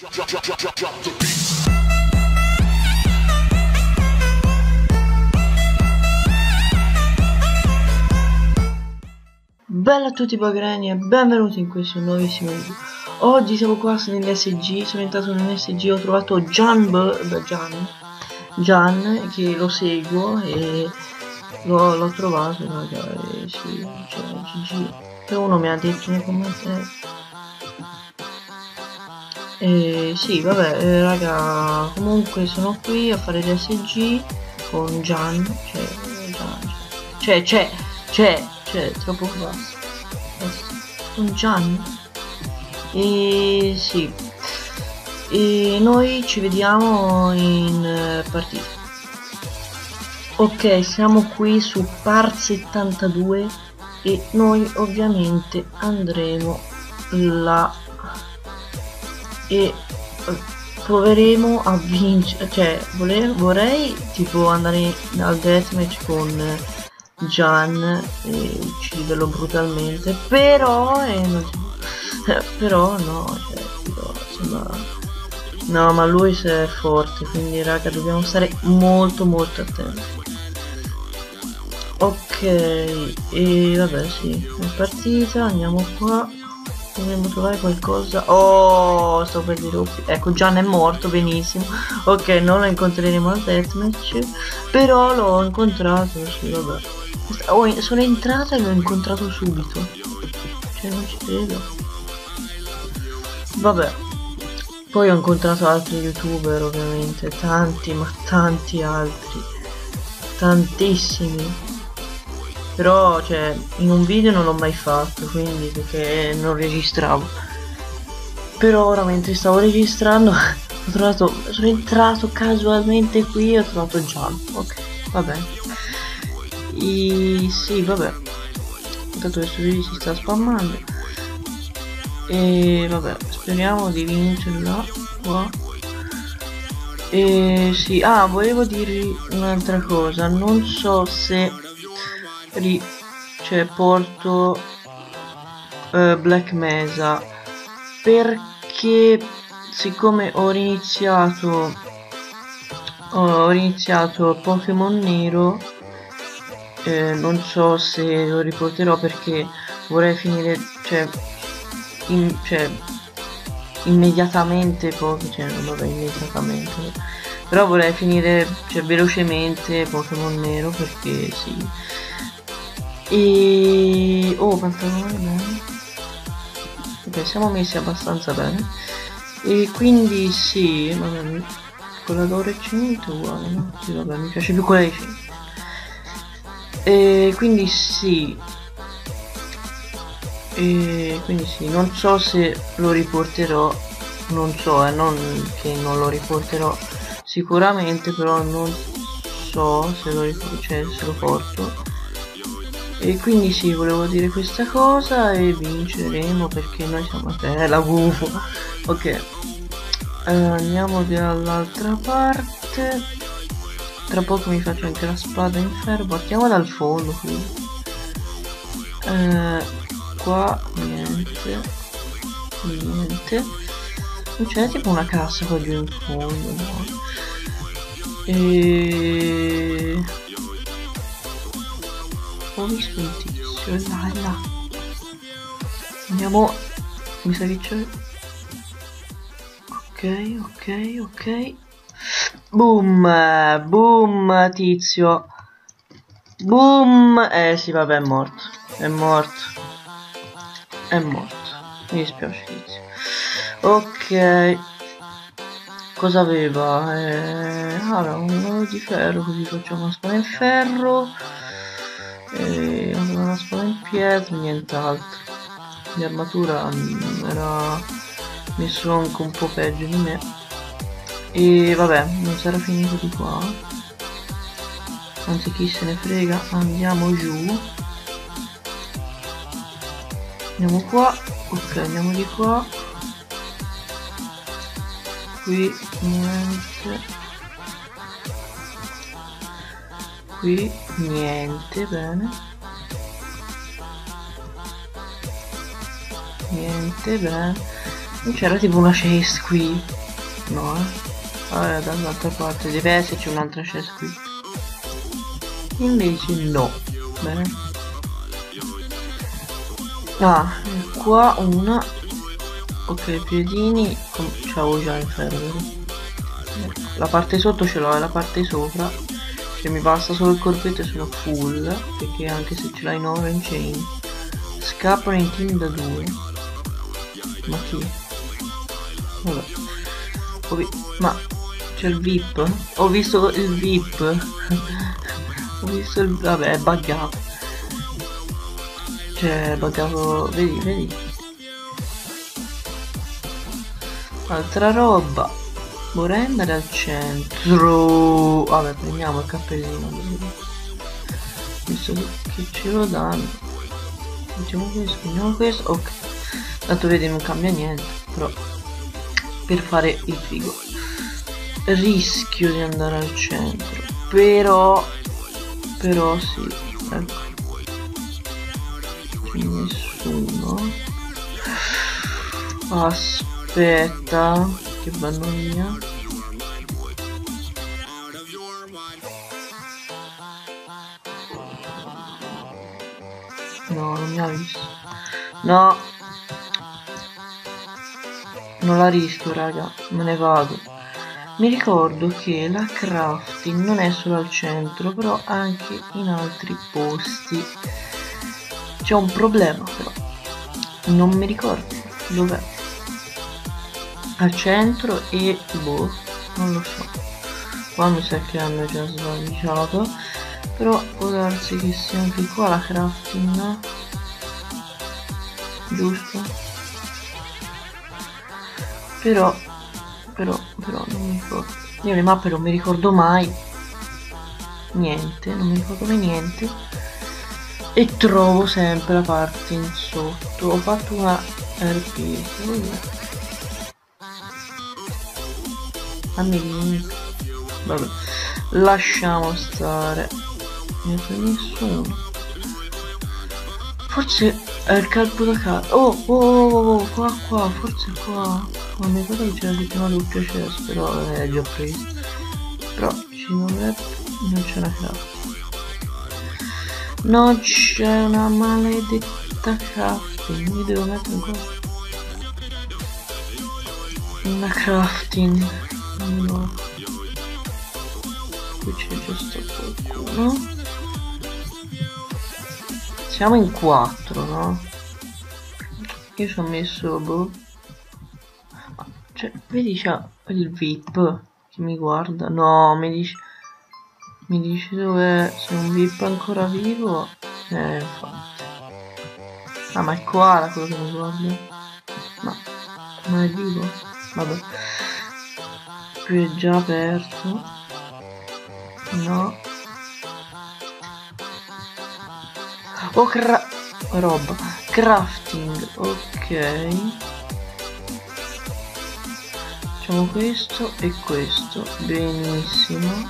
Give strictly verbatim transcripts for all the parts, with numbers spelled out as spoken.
Bella a tutti Bagrani e benvenuti in questo nuovissimo video. Oggi siamo qua nell'S G, sono entrato nell'S G, ho trovato Gian, Gian, Gian che lo seguo e l'ho trovato, raga, e sì, cioè G G. Però uno mi ha detto nei commenti e sì, vabbè, eh, raga, comunque sono qui a fare l'S G con Gian, cioè, Gian, cioè, c'è, c'è, c'è, troppo basso, con Gian, e sì, e noi ci vediamo in uh, partita. Ok, siamo qui su Par settantadue e noi ovviamente andremo là e proveremo a vincere, cioè vorrei, vorrei tipo andare al deathmatch con Gian e ucciderlo brutalmente, però eh, non so, però no, cioè, tipo, sembra, no, ma lui è forte, quindi raga dobbiamo stare molto molto attenti. Ok, e vabbè sì, in partita andiamo qua. Dovremmo trovare qualcosa. Oh, sto per dire. Ecco, Gian è morto, benissimo. Ok, non lo incontreremo al deathmatch, però l'ho incontrato. Sì, vabbè. Oh, sono entrata e l'ho incontrato subito. Cioè, non ci credo. Vabbè. Poi ho incontrato altri youtuber, ovviamente. Tanti, ma tanti altri. Tantissimi. Però cioè in un video non l'ho mai fatto, quindi perché non registravo. Però ora mentre stavo registrando ho trovato, sono entrato casualmente qui e ho trovato Gian. Ok, va bene. E sì, vabbè. Intanto questo video si sta spammando. E vabbè, speriamo di vincerla qua. E sì, ah, volevo dirvi un'altra cosa, non so se Ri cioè porto uh, Black Mesa, perché siccome ho iniziato ho iniziato Pokémon Nero, eh, non so se lo riporterò perché vorrei finire cioè, in, cioè immediatamente poi cioè non vabbè immediatamente però vorrei finire cioè velocemente Pokémon Nero perché sì. E oh, pantaloni bene. Ok, siamo messi abbastanza bene. E quindi sì, vabbè, quella d'oro e cento uguale, no? Sì, vabbè, mi piace più quella di cento. E quindi sì. E quindi sì, non so se lo riporterò. Non so, eh, non che non lo riporterò sicuramente, però non so se lo riporto, cioè se lo porto. E quindi sì, volevo dire questa cosa e vinceremo perché noi siamo a terra, gufo. Ok, uh, andiamo dall'altra parte. Tra poco mi faccio anche la spada in ferro. Partiamo dal fondo qui. Uh, qua niente. Niente. Non c'è tipo una cassa qua giù in fondo, no? E... ho visto un tizio, là, là. Andiamo, mi sa che c'è. Ok, ok, ok. Boom, boom, tizio. Boom. Eh sì, vabbè, è morto. È morto. È morto. Mi dispiace, tizio. Ok. Cosa aveva? Eh, aveva un uovo di ferro, così facciamo una spada in ferro. E aveva una spada in pietra, nient'altro. Di armatura era messo anche un po' peggio di me. E vabbè, non sarà finito di qua. Anzi, chi se ne frega, andiamo giù. Andiamo qua. Ok, andiamo di qua. Qui niente. Qui niente, bene. Niente, bene. Non c'era tipo una chest qui? No, eh? Vabbè, dall'altra parte deve esserci un'altra chest qui. Invece no. Bene. Ah, qua una. Ok, piedini. C'avevo già il ferro, vero? La parte sotto ce l'ho e la parte sopra. Se mi basta solo il corpetto e sono full. Perché anche se ce l'hai in oro in chain. Scappano in team da due. Ma chi? Vabbè. Ma c'è il V I P? Ho visto il V I P. Ho visto il... Vabbè, è buggato. Cioè, è buggato... Vedi, vedi. Altra roba. Vorrei andare al centro. Vabbè, prendiamo il cappellino. Visto che ce lo danno. Facciamo questo, prendiamo questo. Ok. Tanto vedi non cambia niente. Però per fare il figo rischio di andare al centro. Però Però sì. Ecco. C'è nessuno. Aspetta, che vanno via. No, non mi ha visto. No, non la rischio, raga, me ne vado. Mi ricordo che la crafting non è solo al centro, però anche in altri posti. C'è un problema però, non mi ricordo dov'è. Al centro e boh, non lo so. Qua mi sa che hanno già svaligiato, però può darsi che sia anche qua la crafting, giusto? Però però però non mi ricordo. Io le mappe non mi ricordo mai niente, non mi ricordo mai niente e trovo sempre la parte in sotto. Ho fatto una R P. Dammi link. Vabbè, lasciamo stare. Non c'è nessuno. Forse è il calpo da casa. Oh, oh, oh, oh, qua, qua, forse qua. Non mi ricordo che c'era tipo una doppia chest, però è già preso. Però ci dovrebbe... non c'è una crafting. Non c'è una maledetta crafting. Mi devo mettere qua. Una crafting. No. Qui c'è giusto qualcuno. Siamo in quattro, no? Io ci ho messo boh. Cioè, vedi c'è il V I P che mi guarda. No, mi dice. Mi dice dove se un V I P è ancora vivo. Eh, infatti. Ah, ma è qua quello che mi guarda. Ma non è vivo? Vabbè. Qui è già aperto. No. Oh, cra... roba. Crafting. Ok. Facciamo questo e questo. Benissimo.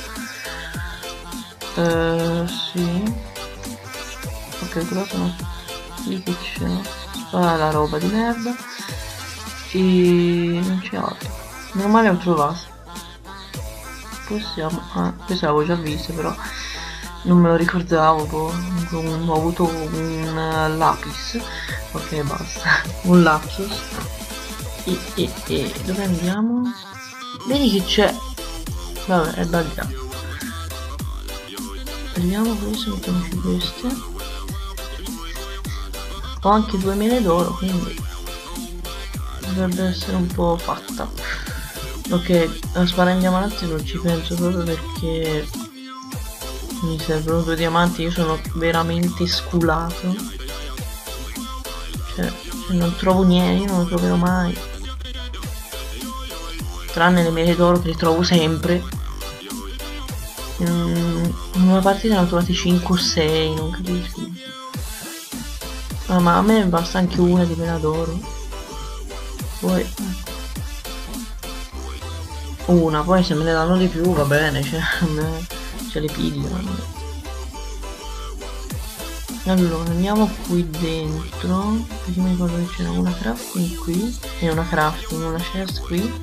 Uh, sì. Ok, però sono... lì che c'è. Ah, la roba di merda. E... non c'è altro. Meno male ho trovato. Possiamo... ah, questa l'avevo già vista, però non me lo ricordavo. Boh. Ho avuto un uh, lapis. Ok, basta. Un lapsus. E, e, e dove andiamo? Vedi che c'è. Vabbè, è buggato. Prendiamo questo, mettiamoci queste. Ho anche due mele d'oro, quindi dovrebbe essere un po' fatta. Ok, a sparare in diamanti non ci penso proprio perché mi servono due diamanti. Io sono veramente sculato. Cioè, non trovo niente, io non lo troverò mai. Tranne le mele d'oro che le trovo sempre. In una partita ne ho trovate cinque o sei, non capisco. Ah, ma a me basta anche una di mela d'oro. Poi una, poi se me ne danno di più va bene, cioè a me ce le pigliano. Allora andiamo qui dentro, perché mi ricordo che c'era una crafting qui e una crafting, una chest qui,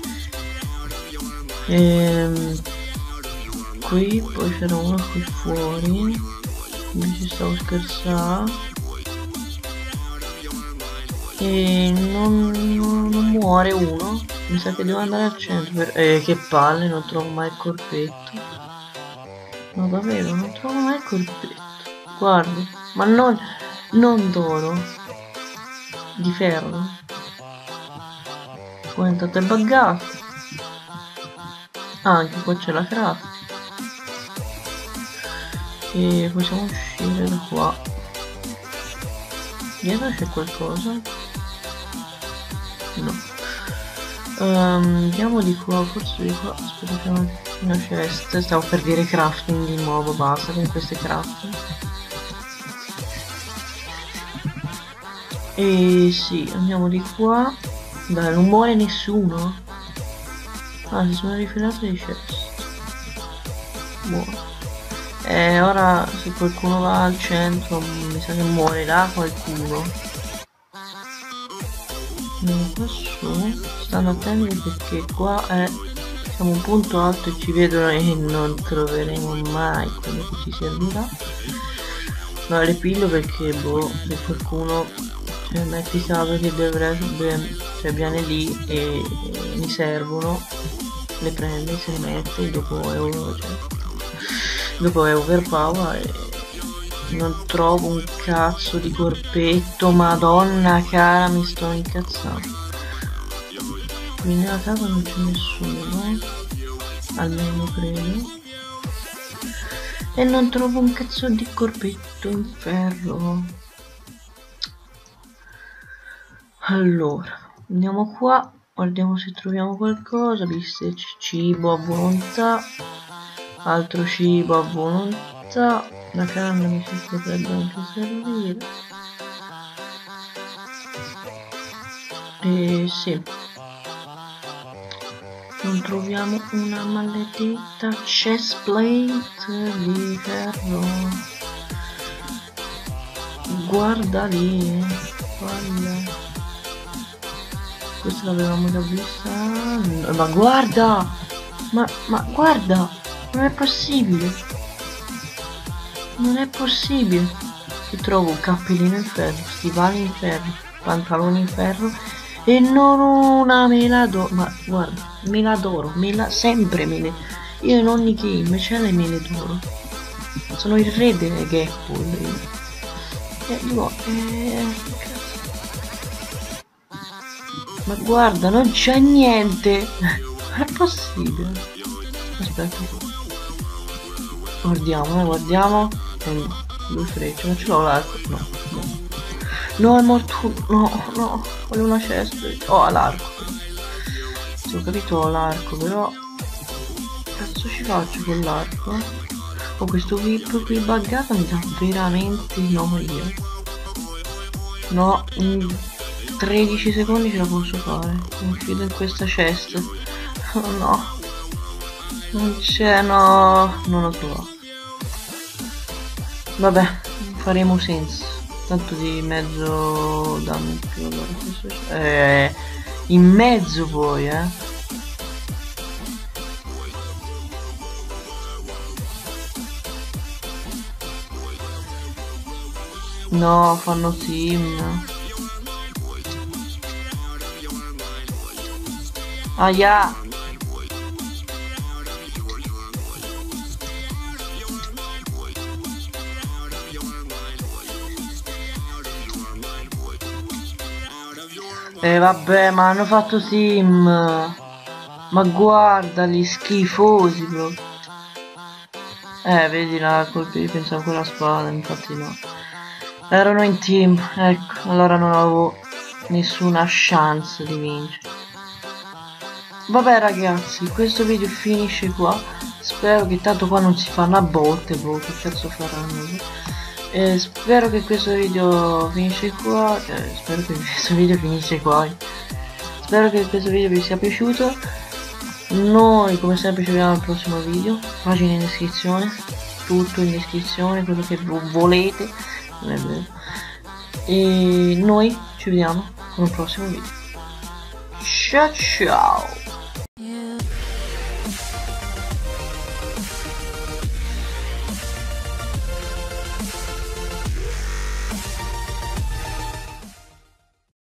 e qui poi c'era una qui fuori, quindi ci stavo scherzando, e non, non, non muore uno, mi sa che devo andare al centro per... eh, che palle, non trovo mai il corpetto, no davvero non trovo mai il corpetto, guardi, ma non, non d'oro, di ferro, poi intanto è buggato, ah, anche qua c'è la craft, e possiamo uscire da qua, dietro c'è qualcosa, no, um, andiamo di qua, forse di qua, aspetta c'è una, una chest, stavo per dire crafting di nuovo, basta con queste crafting. E sì, andiamo di qua. Dai, non muore nessuno. Ah, si sono rifilate di chest. Buono. E ora se qualcuno va al centro mi sa che muore là qualcuno. E qua su stanno attenti perché qua è, siamo un punto alto e ci vedono e non troveremo mai quello che ci servirà. Ma le pillo perché boh, se qualcuno, cioè metti caso che dovrebbe, cioè viene lì e, e mi servono, le prende, se le mette e dopo è, cioè, dopo è overpower e non trovo un cazzo di corpetto, madonna cara, mi sto incazzando. Qui nella casa non c'è nessuno, almeno credo, e non trovo un cazzo di corpetto in ferro. Allora andiamo qua, guardiamo se troviamo qualcosa, visto cibo a volontà, altro cibo a volontà, la canna mi si potrebbe anche servire, e sì, non troviamo una maledetta chestplate di ferro, guarda lì, guarda. Questa l'avevamo già vista. Ma guarda! Ma, ma guarda! Non è possibile! Non è possibile! Che trovo un cappellino in ferro, stivali in ferro, pantaloni in ferro e non una mela d'oro. Ma guarda, mela d'oro, mela, sempre mele. Io in ogni game c'è le mele d'oro. Sono il re delle gapple. Eh, dico, eh... Ma guarda, non c'è niente! È possibile? Aspetta. Guardiamo, eh, guardiamo. Eh, due frecce, non ce l'ho l'arco. No, no. No, è morto. No, no. Voglio una cesta. Oh, l'arco. Sì, ho capito, ho l'arco, però. Che cazzo ci faccio con l'arco? Oh, questo VIP qui buggato mi dà veramente noia. No. Mm. tredici secondi ce la posso fare, mi fido in questa chest. Oh no, non c'è, no, non ho trovato. Vabbè, faremo senza, tanto di mezzo dammi più, allora questo eh, in mezzo poi, eh. No, fanno team. Ah, yeah. E eh, vabbè, ma hanno fatto team. Ma guarda, gli schifosi proprio. Eh, vedi là, colpi, pensavo con la spada, infatti no. Erano in team, ecco, allora non avevo nessuna chance di vincere. Vabbè ragazzi, questo video finisce qua. Spero che tanto qua non si fanno a botte, boh, che cazzo faranno. Eh, spero che questo video finisce qua. Eh, spero che questo video finisce qua. Spero che questo video vi sia piaciuto. Noi come sempre ci vediamo al prossimo video. Pagina in descrizione. Tutto in descrizione, quello che volete. non è vero. E noi ci vediamo con un prossimo video. Ciao ciao.